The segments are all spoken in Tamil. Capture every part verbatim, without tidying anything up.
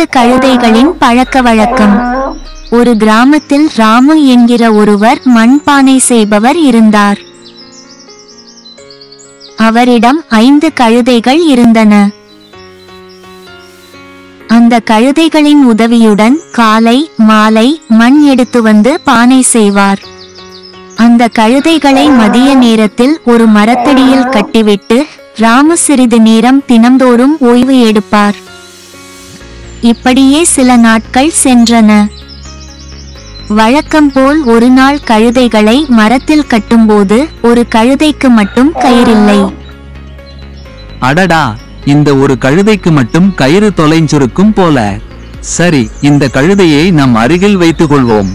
கழுதைகளின் பழக்க வழக்கம். ஒரு கிராமத்தில் ராமு என்கிற ஒருவர் மண்பானை செய்பவர் இருந்தார். அவரிடம் ஐந்து கழுதைகள் இருந்தன. அந்த கழுதைகளின் உதவியுடன் காலை மாலை மண் எடுத்து வந்து பானை செய்வார். அந்த கழுதைகளை மதிய நேரத்தில் ஒரு மரத்தடியில் கட்டிவிட்டு ராமு சிறிது நேரம் தினந்தோறும் ஓய்வு எடுப்பார். இப்படியே சில நாட்கள் சென்றன. வழக்கம் போல் ஒரு நாள் கழுதைகளை மரத்தில் கட்டும்போது ஒரு கழுதைக்கு மட்டும் கயிறில்லை. அடடா, இந்த ஒரு கழுதைக்கு மட்டும் கயிறு தொலைஞ்சிருக்கும் போல. சரி, இந்த கழுதையை நம் அருகில் வைத்துக் கொள்வோம்.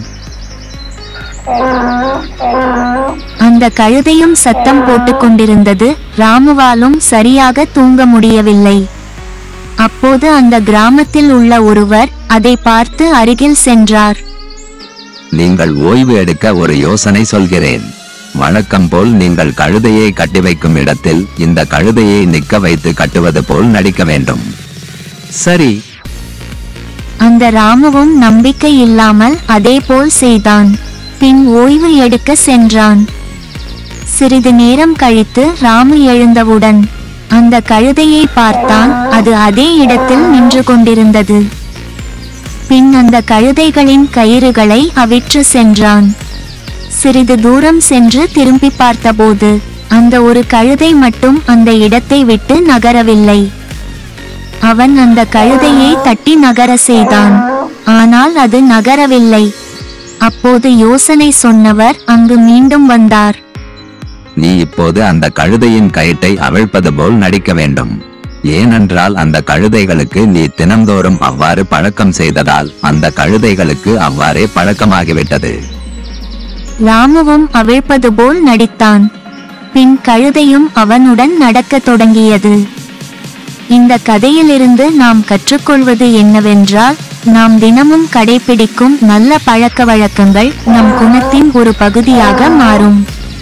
அந்த கழுதையும் சத்தம் போட்டுக் கொண்டிருந்தது. ராமுவாலும் சரியாக தூங்க முடியவில்லை. அப்போது அந்த கிராமத்தில் உள்ள ஒருவர் அதை பார்த்து அருகில் சென்றார். நீங்கள் ஓய்வு எடுக்க ஒரு யோசனை சொல்கிறேன். வழக்கம் போல் நீங்கள் கழுதையை கட்டி வைக்கும் இடத்தில் இந்த கழுதையை நிற்க வைத்து கட்டுவது போல் நடிக்க வேண்டும். சரி. அந்த ராமுவும் நம்பிக்கை இல்லாமல் அதே போல் செய்தான். பின் ஓய்வு எடுக்க சென்றான். சிறிது நேரம் கழித்து ராமு எழுந்தவுடன் அந்த கழுதையை பார்த்தான். அது அதே இடத்தில் நின்று கொண்டிருந்தது. பின் அந்த கழுதைகளின் கயிறுகளை அவிற்று சென்றான். சிறிது தூரம் சென்று திரும்பி பார்த்தபோது அந்த ஒரு கழுதை மட்டும் அந்த இடத்தை விட்டு நகரவில்லை. அவன் அந்த கழுதையை தட்டி நகர செய்தான். ஆனால் அது நகரவில்லை. அப்போது யோசனை சொன்னவர் அங்கு மீண்டும் வந்தார். நீ இப்போது அந்த கழுதையின் கயிற்றை அவிழ்ப்பது போல் நடிக்க வேண்டும். ஏனென்றால் அந்த கழுதைகளுக்கு நீ தினந்தோறும் அவ்வாறு பழக்கம் செய்ததால் அந்த கழுதைகளுக்கு அவ்வாறே பழக்கமாகிவிட்டது. ராமுவும் அவிழ்ப்பது போல் நடித்தான். பின் கழுதையும் அவனுடன் நடக்கத் தொடங்கியது. இந்த கதையிலிருந்து நாம் கற்றுக்கொள்வது என்னவென்றால், நாம் தினமும் கடைபிடிக்கும் நல்ல பழக்க வழக்கங்கள் நம் குணத்தின் ஒரு பகுதியாக மாறும்.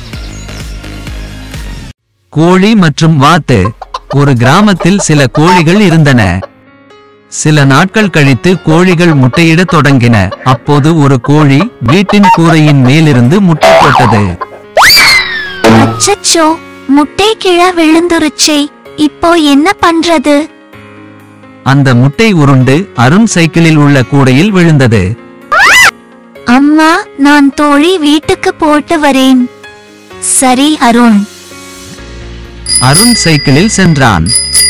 கோழி மற்றும் வாத்து. ஒரு கிராமத்தில் சில கோழிகள் இருந்தன. சில நாட்கள் கழித்து கோழிகள் முட்டையிடத் தொடங்கின. அப்போது ஒரு கோழி வீட்டின் கூரையின் மேலிருந்து முட்டை போட்டது. அச்சச்சோ, முட்டை கீழே விழுந்துருச்சே, இப்போ என்ன பண்றது? அந்த முட்டை உருண்டு அருண் சைக்கிளில் உள்ள கூடையில் விழுந்தது. அம்மா, நான் தோழி வீட்டுக்கு போட்டு வரேன். சரி அருண். அருண் சைக்கிளில் சென்றான்.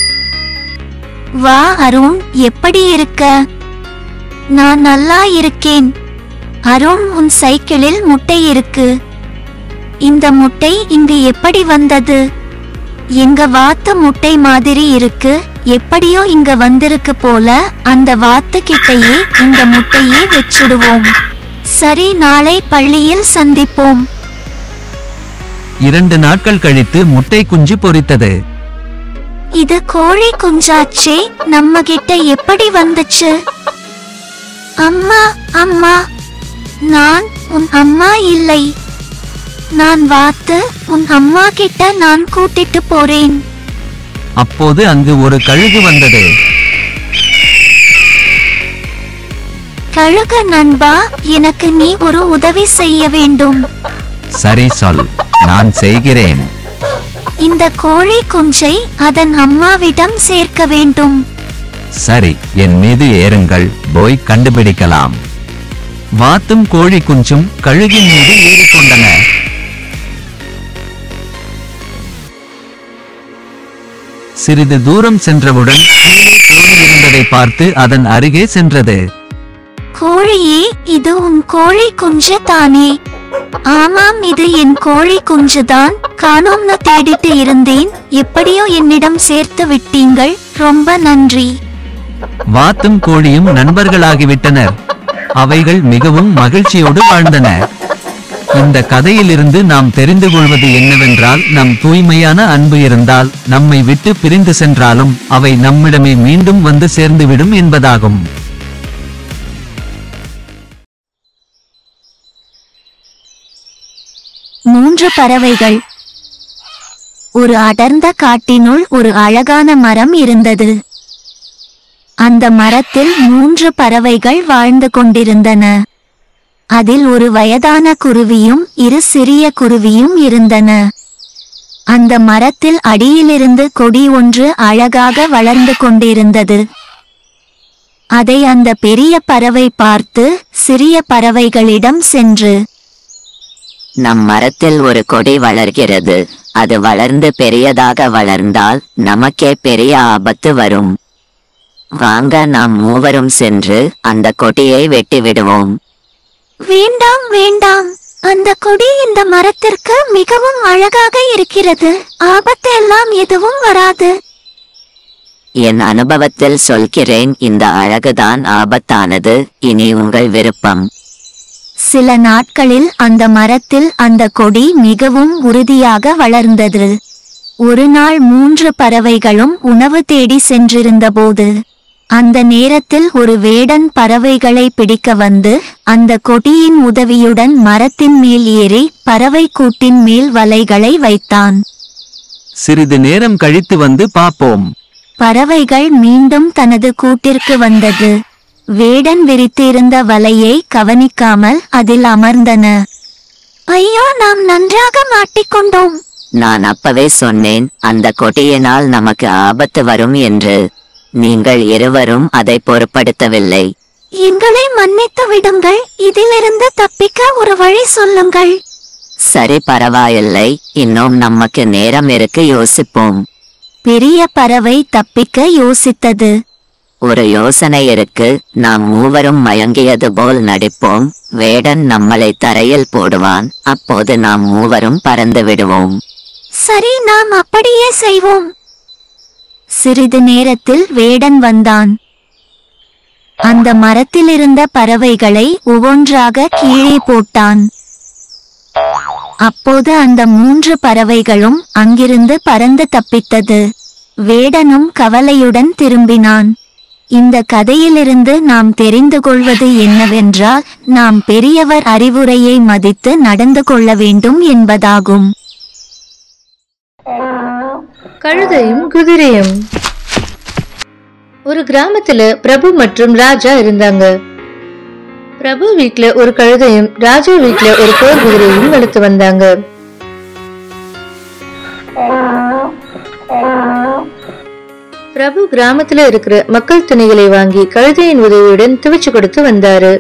வா அருண், எப்படி இருக்க? நான் நல்லா இருக்கேன். அருண், உன் சைக்கிளில் முட்டை இருக்கு. இந்த முட்டை இங்கு எப்படி வந்தது? எங்க வாத்து முட்டை மாதிரி இருக்கு. எப்படியோ இங்க வந்திருக்கு போல. அந்த வாத்து கிட்டையே இந்த முட்டையை வச்சிடுவோம். சரி, நாளை பள்ளியில் சந்திப்போம். இரண்டு நாட்கள் கழித்து முட்டை குஞ்சு பொரித்தது. இது கோழி குஞ்சாச்சே, நம்ம கிட்ட எப்படி வந்துச்சு? அம்மா அம்மா, நான் உன் அம்மா இல்லை. நான் வாத்து, உன் அம்மா கிட்ட நான் கூட்டிட்டு போறேன். அப்போது அங்கு ஒரு கழுகு வந்தது. கழுகு நண்பா, எனக்கு நீ ஒரு உதவி செய்ய வேண்டும். சரி சொல், நான் செய்கிறேன். இந்த கோழி குஞ்சை அதன் அம்மாவிடம் சேர்க்க வேண்டும். சரி, என் மீது ஏறுங்கள், போய் கண்டுபிடிக்கலாம். வாத்தும் கோழி குஞ்சும் கழுகின் மீது ஏறிக்கொண்டன. சிறிது தூரம் சென்றவுடன் கீழே கோழி இருந்ததை பார்த்து அதன் அருகே சென்றது. கோழியே, இது உன் கோழி குஞ்சு தானே? ஆமாம், இது என் கோழி குஞ்சுதான். காணோம்னு தேடிட்டு இருந்தேன். எப்படியோ என்னிடம் சேர்த்து விட்டீங்கள், ரொம்ப நன்றி. வாத்தும் கோழியும் நண்பர்களாகிவிட்டனர். அவைகள் மிகவும் மகிழ்ச்சியோடு வாழ்ந்தன. இந்த கதையிலிருந்து நாம் தெரிந்து கொள்வது என்னவென்றால், நம் தூய்மையான அன்பு இருந்தால் நம்மை விட்டு பிரிந்து சென்றாலும் அவை நம்மிடமே மீண்டும் வந்து சேர்ந்துவிடும் என்பதாகும். மூன்று பறவைகள். ஒரு அடர்ந்த காட்டினுள் ஒரு அழகான மரம் இருந்தது. அந்த மரத்தில் மூன்று பறவைகள் வாழ்ந்து கொண்டிருந்தன. அதில் ஒரு வயதான குருவியும் இரு சிறிய குருவியும் இருந்தன. அந்த மரத்தில் அடியிலிருந்து கொடி ஒன்று அழகாக வளர்ந்து கொண்டிருந்தது. அதை அந்த பெரிய பறவை பார்த்து சிறிய பறவைகளிடம் சென்று, நம் மரத்தில் ஒரு கொடி வளர்கிறது. அது வளர்ந்து பெரியதாக வளர்ந்தால் நமக்கே பெரிய ஆபத்து வரும். வாங்க நாம் மூவரும் சென்று அந்த கொடியை வெட்டி விடுவோம். வேண்டாம் வேண்டாம், அந்த கொடி இந்த மரத்திற்கு மிகவும் அழகாக இருக்கிறது. ஆபத்து எல்லாம் எதுவும் வராது. என் அனுபவத்தில் சொல்கிறேன், இந்த அழகுதான் ஆபத்தானது. இனி உங்கள் விருப்பம். சில நாட்களில் அந்த மரத்தில் அந்த கொடி மிகவும் உறுதியாக வளர்ந்தது. ஒரு நாள் மூன்று பறவைகளும் உணவு தேடி சென்றிருந்தபோது அந்த நேரத்தில் ஒரு வேடன் பறவைகளை பிடிக்க வந்து அந்த கொடியின் உதவியுடன் மரத்தின் மேல் ஏறி பறவை கூட்டின் மேல் வலைகளை வைத்தான். சிறிது நேரம் கழித்து வந்து பார்ப்போம். பறவைகள் மீண்டும் தனது கூட்டிற்கு வந்தது. வேடன் விரித்திருந்த வலையை கவனிக்காமல் அதில் அமர்ந்தன. ஐயோ, நாம் நன்றாக மாட்டிக்கொண்டோம். நான் அப்பவே சொன்னேன், அந்த கொடியினால் நமக்கு ஆபத்து வரும் என்று. நீங்கள் இருவரும் அதை பொருட்படுத்தவில்லை. எங்களை மன்னித்து விடுங்கள். இதிலிருந்து தப்பிக்க ஒரு வழி சொல்லுங்கள். சரி, பரவாயில்லை. இன்னும் நமக்கு நேரம் இருக்கு, யோசிப்போம். பெரிய பறவை தப்பிக்க யோசித்தது. ஒரு யோசனை இருக்கு. நாம் மூவரும் மயங்கியது போல் நடிப்போம். வேடன் நம்மளை தரையில் போடுவான். அப்போது நாம் மூவரும் பறந்து விடுவோம். சரி, நாம் அப்படியே செய்வோம். சிறிது நேரத்தில் வேடன் வந்தான். அந்த மரத்திலிருந்த பறவைகளை ஒவ்வொன்றாக கீழே போட்டான். அப்போது அந்த மூன்று பறவைகளும் அங்கிருந்து பறந்து தப்பித்தது. வேடனும் கவலையுடன் திரும்பினான். இந்த கதையிலிருந்து நாம் தெரிந்து கொள்வது என்னவென்றால், நாம் பெரியவர் அறிவுரையை மதித்து நடந்து கொள்ள வேண்டும் என்பதாகும். கழுதையும் குதிரையும். ஒரு கிராமத்துல பிரபு மற்றும் ராஜா இருந்தாங்க. பிரபு வீட்ல ஒரு கழுதையும் ராஜா வீட்ல ஒரு போர் குதிரையும் வளர்த்து வந்தாங்க. பிரபு கிராமத்துல இருக்கிற மக்கள் துணிகளை வாங்கி கழுதையின் உதவியுடன் துவைச்சு கொடுத்து வந்தாரு.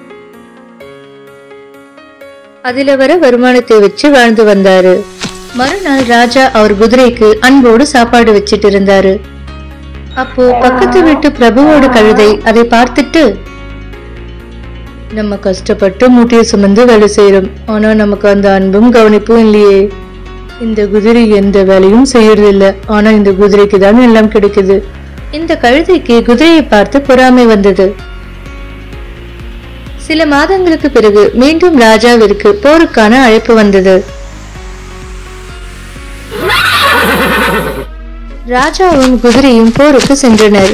அதுல வர வருமானத்தை வச்சு வாழ்ந்து வந்தாரு. மறுநாள் ராஜா அவர் குதிரைக்கு அன்போடு சாப்பாடு வச்சிட்டு இருந்தாரு. அப்போ பக்கத்து வீட்டு பிரபுவோட கழுதை அதை பார்த்துட்டு, நம்ம கஷ்டப்பட்டு மூட்டையை சுமந்து வேலை செய்யறோம், ஆனா நமக்கு அந்த அன்பும் கவனிப்பும் இல்லையே. இந்த குதிரை எந்த வேலையும் செய்யறது இல்ல, ஆனா இந்த குதிரைக்கு தான் எல்லாம் கிடைக்குது. இந்த கழுதைக்கு குதிரையை பார்த்து பொறாமை வந்தது. சில மாதங்களுக்கு பிறகு மீண்டும் ராஜாவிற்கு போருக்கான அழைப்பு வந்தது. ராஜாவும் குதிரையும் போருக்கு சென்றனர்.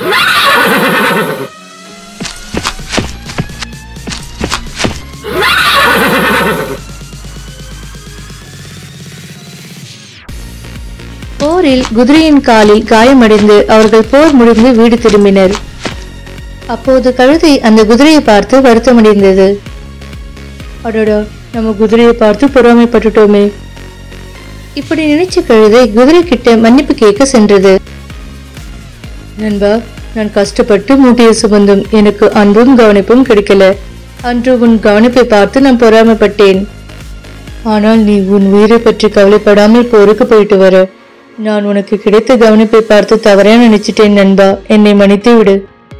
போரில் குதிரையின் காலில் காயமடைந்து அவர்கள் போர் முடிந்து வீடு திரும்பினர். அப்போது கழுதை அந்த குதிரையை பார்த்து வருத்தமடைந்தது. அடடா, நம்ம குதிரையை பார்த்து பொறாமைப்பட்டுட்டோமே. இப்படி நினைச்ச கழுதை குதிரை கிட்ட மன்னிப்பு கேட்க சென்றது. நண்பா, நான் கஷ்டப்பட்டு மூட்டையை சுமந்தும் எனக்கு அன்பும் கவனிப்பும் கிடைக்கல. அன்று உன் கவனிப்பை பார்த்து நான் பொறாமைப்பட்டேன். ஆனால் நீ உன் உயிரை பற்றி கவலைப்படாமல் போருக்கு போயிட்டு வர. நான் உனக்கு கிடைத்த கவனிப்பை பார்த்து தவறா நினைச்சிட்டேன் நண்பா, என்னை மன்னித்து விடு.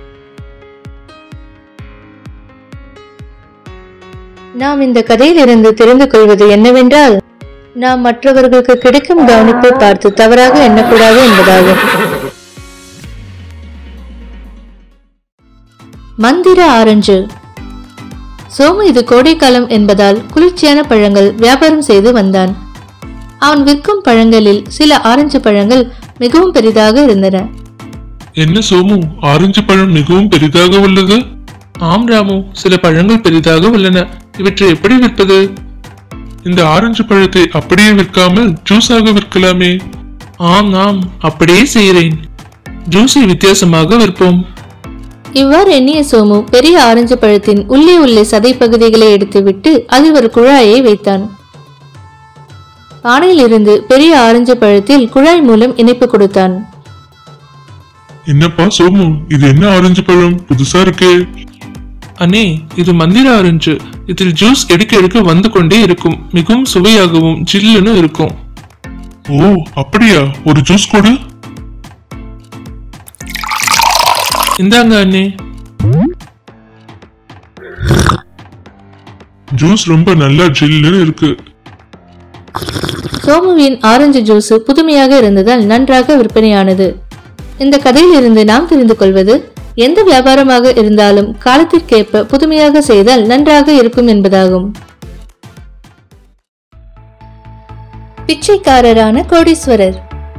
நாம் இந்த கதையிலிருந்து தெரிந்து கொள்வது என்னவென்றால், நாம் மற்றவர்களுக்கு கிடைக்கும் கவனிப்பை பார்த்து தவறாக எண்ணக்கூடாது என்பதாகும். மந்திர ஆரஞ்சு. சோமு இது கோடைக்காலம் என்பதால் குளிர்ச்சியான பழங்கள் வியாபாரம் செய்து வந்தான். அவன் விற்கும் பழங்களில் சில ஆரஞ்சு பழங்கள் மிகவும் பெரிதாக இருந்தன. என்ன சோமு, ஆரஞ்சு பழம் மிகவும் பெரிதாக உள்ளது? ஆம் ராமு, சில பழங்கள் பெரிதாக உள்ளன. இவற்றை எப்படி விற்பது? இந்த ஆரஞ்சு பழத்தை அப்படியே விற்காமல் ஜூஸாக விற்கலாமே. ஆம் ஆம், அப்படியே செய்கிறேன். ஜூஸை வித்தியாசமாக விற்போம். இவ்வாறு எண்ணிய சோமு பெரிய ஆரஞ்சு பழத்தின் உள்ளே உள்ள சதை பகுதிகளை எடுத்துவிட்டு அதில் ஒரு குழாயை வைத்தான். பானையில் இருந்து பெரிய ஆரஞ்சு பழத்தில் குழாய் மூலம் இணைப்பு கொடுத்தான். என்னப்பா சோமு, இது என்ன ஆரஞ்சு பழம், புதுசா இருக்கே? அண்ணே, இது மந்திர ஆரஞ்சு. இதில் ஜூஸ் எடுக்க எடுக்க வந்து கொண்டே இருக்கும். மிகவும் சுவையாகவும் ஜில்லுன்னு இருக்கும். ஓ அப்படியா, ஒரு ஜூஸ் கொடு. இந்தாங்க அண்ணே. ஜூஸ் ரொம்ப நல்லா ஜில்லுன்னு இருக்கு. சோமுவின் ஆரஞ்சு ஜூஸ் புதுமையாக இருந்ததால் நன்றாக விற்பனையானது. இந்த கதையில் இருந்து நாம் தெரிந்து கொள்வது, எந்த வியாபாரமாக இருந்தாலும் காலத்திற்கேற்ப புதுமையாக செய்தால் நன்றாக இருக்கும் என்பதாகும். பிச்சைக்காரரான கோடீஸ்வரர்.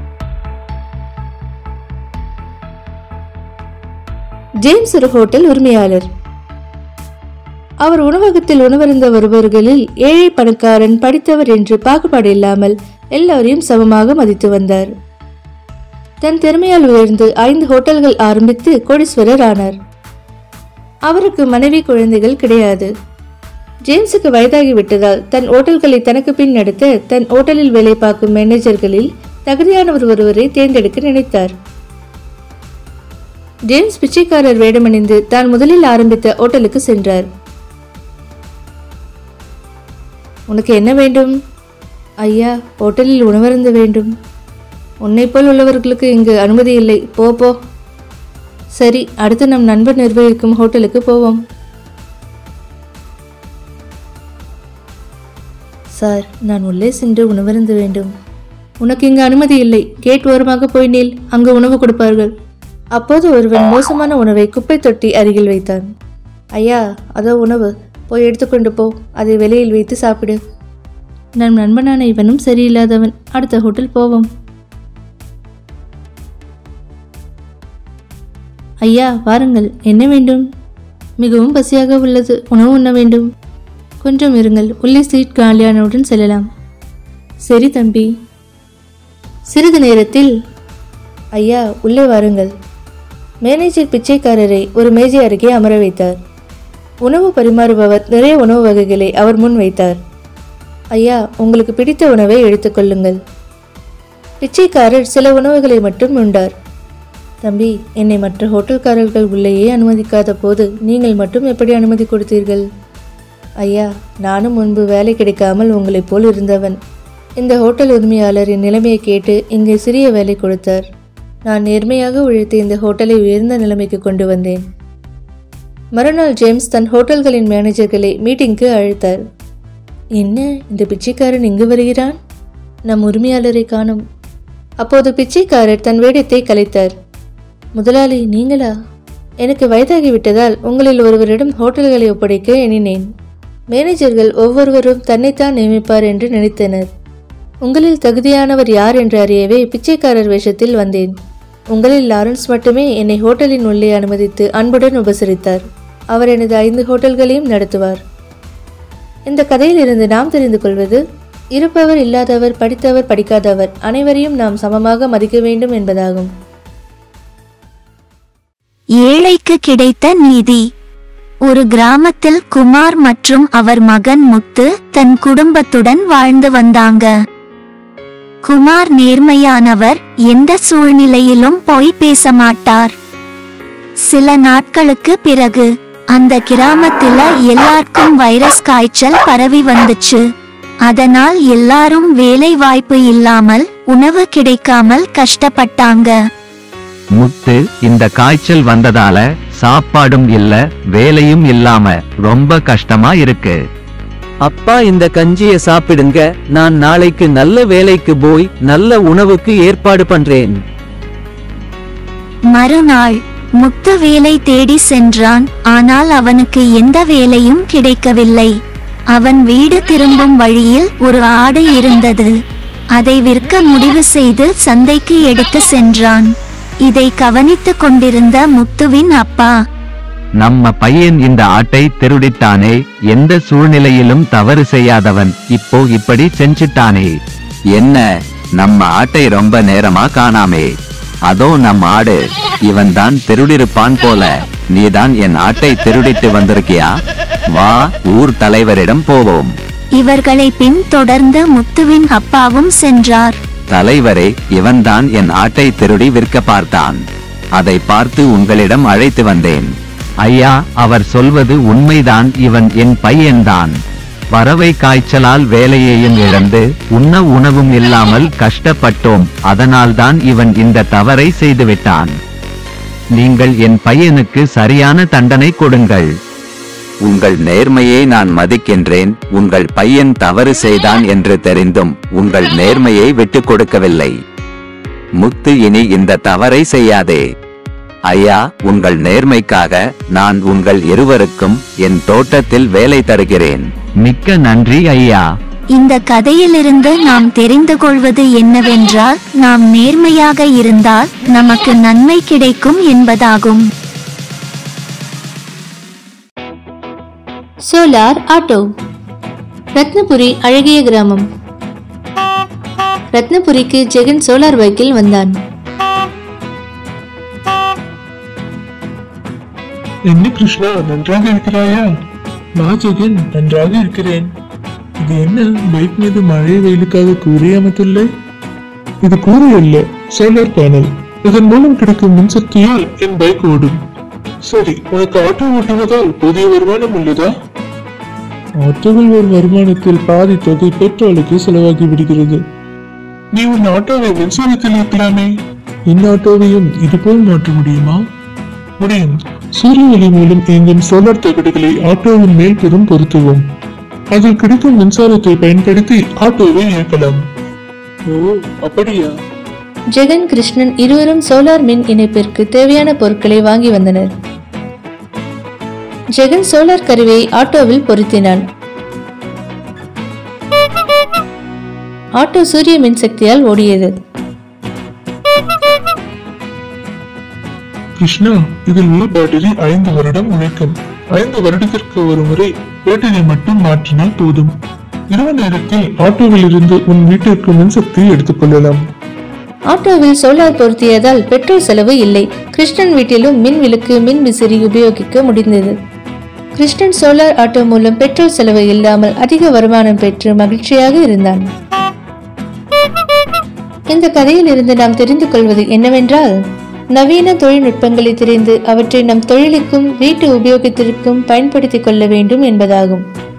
ஜேம்ஸ் ஒரு ஹோட்டல் உரிமையாளர். அவர் உணவகத்தில் உணவருந்த வருபவர்களில் ஏழை பணக்காரன் படித்தவர் என்று பாகுபாடு இல்லாமல் எல்லோரையும் சமமாக மதித்து வந்தார். தன் திறமையால் உயர்ந்து ஐந்து ஹோட்டல்கள் ஆரம்பித்து கோடீஸ்வரர் ஆனார். அவருக்கு மனைவி குழந்தைகள் கிடையாது. ஜேம்ஸுக்கு வயதாகிவிட்டதால் தன் ஹோட்டல்களை தனக்கு பின் நடத்த தன் ஹோட்டலில் வேலை பார்க்கும் மேனேஜர்களில் தகுதியானவர் ஒருவரை தேர்ந்தெடுக்க நினைத்தார். ஜேம்ஸ் பிச்சைக்காரர் வேடமணிந்து தான் முதலில் ஆரம்பித்த ஹோட்டலுக்கு சென்றார். உனக்கு என்ன வேண்டும்? ஐயா, ஹோட்டலில் உணவருந்த வேண்டும். உன்னை போல் உள்ளவர்களுக்கு இங்கு அனுமதி இல்லை, போ போ. சரி, அடுத்து நம் நண்பர் நிர்வகிக்கும் ஹோட்டலுக்கு போவோம். சார், நான் உள்ளே சென்று உணவருந்த வேண்டும். உனக்கு இங்கு அனுமதி இல்லை. கேட் ஓரமாக போய் நீல், அங்கு உணவு கொடுப்பார்கள். அப்போது ஒருவன் மோசமான உணவை குப்பை தொட்டி அருகில் வைத்தான். ஐயா, அதோ உணவு, போய் எடுத்துக்கொண்டு போ. அதை வெளியில் வைத்து சாப்பிடு. நம் நண்பனான இவனும் சரியில்லாதவன். அடுத்த ஹோட்டல் போவோம். ஐயா, வாருங்கள், என்ன வேண்டும்? மிகவும் பசியாக உள்ளது, உணவு உண்ண வேண்டும். கொஞ்சம் இருங்கள், உள்ளே சீட் காலியானவுடன் செல்லலாம். சரி தம்பி. சிறிது நேரத்தில், ஐயா உள்ளே வாருங்கள். மேனேஜர் பிச்சைக்காரரை ஒரு மேஜை அருகே அமர வைத்தார். உணவு பரிமாறுபவர் நிறைய உணவு வகைகளை அவர் முன் வைத்தார். ஐயா, உங்களுக்கு பிடித்த உணவை எடுத்துக்கொள்ளுங்கள். பிச்சைக்காரர் சில உணவுகளை மட்டும் உண்டார். தம்பி, என்னை மற்ற ஹோட்டல்காரர்கள் உள்ளேயே அனுமதிக்காத போது நீங்கள் மட்டும் எப்படி அனுமதி கொடுத்தீர்கள்? ஐயா, நானும் முன்பு வேலை கிடைக்காமல் உங்களைப் போல் இருந்தவன். இந்த ஹோட்டல் உரிமையாளரின் நிலைமையை கேட்டு இங்கே சிறிய வேலை கொடுத்தார். நான் நேர்மையாக உழைத்து இந்த ஹோட்டலை உயர்ந்த நிலைமைக்கு கொண்டு வந்தேன். மறுநாள் ஜேம்ஸ் தன் ஹோட்டல்களின் மேனேஜர்களை மீட்டிங்க்கு அழைத்தார். என்ன, இந்த பிச்சைக்காரன் இங்கு வருகிறான்? நம் உரிமையாளரை காணோம். அப்போது பிச்சைக்காரர் தன் வேடத்தை கலைத்தார். முதலாளி, நீங்களா? எனக்கு வயதாகிவிட்டதால் உங்களில் ஒருவரிடம் ஹோட்டல்களை ஒப்படைக்க எண்ணினேன். மேனேஜர்கள் ஒவ்வொருவரும் தன்னைத்தான் நியமிப்பார் என்று நினைத்தனர். உங்களில் தகுதியானவர் யார் என்று அறியவே பிச்சைக்காரர் வேஷத்தில் வந்தேன். உங்களில் லாரன்ஸ் மட்டுமே என்னை ஹோட்டலின் உள்ளே அனுமதித்து அன்புடன் உபசரித்தார். அவர் எனது ஐந்து ஹோட்டல்களையும் நடத்துவார். இந்த கதையில் இருந்து நாம் தெரிந்து கொள்வது, இருப்பவர் இல்லாதவர், படித்தவர் படிக்காதவர் அனைவரையும் நாம் சமமாக மதிக்க வேண்டும் என்பதாகும். ஏழைக்கு கிடைத்த நீதி. ஒரு கிராமத்தில் குமார் மற்றும் அவர் மகன் முத்து தன் குடும்பத்துடன் வாழ்ந்து வந்தாங்க. குமார் நேர்மையானவர், எந்த சூழ்நிலையிலும் பொய் பேச மாட்டார். சில நாட்களுக்கு பிறகு அந்த கிராமத்தில எல்லாருக்கும் வைரஸ் காய்ச்சல் பரவி வந்துச்சு. அதனால் எல்லாரும் வேலை வாய்ப்பு இல்லாமல் உணவு கிடைக்காமல் கஷ்டப்பட்டாங்க. முத்து, இந்த காய்ச்சல் வந்ததால சாப்பாடும் இல்ல, வேலையும் இல்லாம ரொம்ப கஷ்டமா இருக்கு. அப்பா, இந்த கஞ்சிய சாப்பிடுங்க. நான் நாளைக்கு நல்ல வேலைக்கு போய் நல்ல உணவுக்கு ஏற்பாடு பண்றேன். மறுநாள் முத்து வேலை தேடி சென்றான். ஆனால் அவனுக்கு எந்த வேலையும் கிடைக்கவில்லை. அவன் வீடு திரும்பும் வழியில் ஒரு ஆடு இருந்தது. அதை விற்க முடிவு செய்து சந்தைக்கு எடுத்து சென்றான். இதை கவனித்துக் கொண்டிருந்த முத்துவின் அப்பா, நம்ம பையன் இந்த ஆட்டை திருடிட்டானே, எந்த சூழ்நிலையிலும் தவறு செய்யாதவன், இப்போ இப்படி செஞ்சிட்டானே. என்ன, நம்ம ஆட்டை ரொம்ப நேரமா காணாமே. அதோ நம் ஆடு, இவன் தான் திருடிருப்பான் போல. நீதான் என் ஆட்டை திருடிட்டு வந்திருக்கியா? வா, ஊர் தலைவரிடம் போவோம். இவர்களை பின் தொடர்ந்த முத்துவின் அப்பாவும் சென்றார். தலைவரே, இவன்தான் என் ஆட்டை திருடி விற்க பார்த்தான். அதை பார்த்து உங்களிடம் அழைத்து வந்தேன். ஐயா, அவர் சொல்வது உண்மைதான். இவன் என் பையன்தான். பறவை காய்ச்சலால் வேலையையும் இழந்து உண்ண உணவும் இல்லாமல் கஷ்டப்பட்டோம். அதனால்தான் இவன் இந்த தவறை செய்துவிட்டான். நீங்கள் என் பையனுக்கு சரியான தண்டனை கொடுங்கள். உங்கள் நேர்மையை நான் மதிக்கின்றேன். உங்கள் பையன் தவறு செய்தான் என்று தெரிந்தும் உங்கள் நேர்மையை விட்டுக் கொடுக்கவில்லை. முத்து, இனி இந்த தவறை செய்யாதே. ஐயா, உங்கள் நேர்மைக்காக நான் உங்கள் இருவருக்கும் என் தோட்டத்தில் வேலை தருகிறேன். மிக்க நன்றி ஐயா. இந்த கதையிலிருந்து நாம் தெரிந்து கொள்வது என்னவென்றால், நாம் நேர்மையாக இருந்தால் நமக்கு நன்மை கிடைக்கும் என்பதாகும். Solar auto. ரத்னபுரி அழகிய கிராமம். ரத்னபுரிக்கு ஜெகன் சோலார் பைக்கில் வந்தான். என்ன கிருஷ்ணா, நன்றாக இருக்கிறாயா? நான் ஜெகன் நன்றாக இருக்கிறேன். இது என்ன, பைக் மீது மழை வெயிலுக்காக கூரை அமைத்துள்ளே? இது கூரை அல்ல, சோலார் பேனல். இதன் மூலம் கிடைக்கும் மின்சக்தியால் என் பைக் ஓடும். சரி, உனக்கு ஆட்டோ ஓட்டுவதால் போதிய வருமானம் உள்ளதா? ஆட்டோவில் ஒரு வருமானத்தில் பாதி தொகை பெட்ரோலுக்கு செலவாகி விடுகிறது. நீ உன் ஆட்டோவை மின்சாரத்தில் இருக்கலாமே. என் ஆட்டோவையும் இதுபோல் மாற்ற முடியுமா? முடியும். சூரிய ஒளி மூலம் இயங்கும் சோலார் தகடுகளை ஆட்டோவின் மேல் பெரும் பொருத்துவோம். அதில் கிடைக்கும் மின்சாரத்தை பயன்படுத்தி ஆட்டோவை இயக்கலாம். ஓ, அப்படியா? ஜெகன், கிருஷ்ணன் இருவரும் சோலார் மின் இணைப்பிற்கு தேவையான பொருட்களை வாங்கி வந்தனர். ஜெகன் சோலார் கருவியை ஆட்டோவில் பொருத்தினான். ஆட்டோ சூரிய மின்சக்தியால் ஓடியது. கிருஷ்ணா, இதில் உள்ள பேட்டரி ஐந்து வருடம் உழைக்கும். ஐந்து வருடத்திற்கு ஒரு முறை பேட்டரியை மட்டும் மாற்றினால் போதும். இரவு நேரத்தில் ஆட்டோவில் இருந்து உன் வீட்டிற்கு மின்சக்தி எடுத்துக் கொள்ளலாம். ஆட்டோவில் சோலார் பொருத்தியதால் பெட்ரோல் செலவு இல்லை. கிருஷ்ணன் வீட்டிலும் மின் விளக்கு, மின் விசிறி உபயோகிக்க முடிந்தது. கிருஷ்ணன் சோலார் ஆட்டோ மூலம் பெட்ரோல் செலவு இல்லாமல் அதிக வருமானம் பெற்று மகிழ்ச்சியாக இருந்தான். இந்த கதையில் இருந்து நாம் தெரிந்து கொள்வது என்னவென்றால், நவீன தொழில்நுட்பங்களை தெரிந்து அவற்றை நம் தொழிலுக்கும் வீட்டு உபயோகத்திற்கும் பயன்படுத்திக் கொள்ள வேண்டும் என்பதாகும்.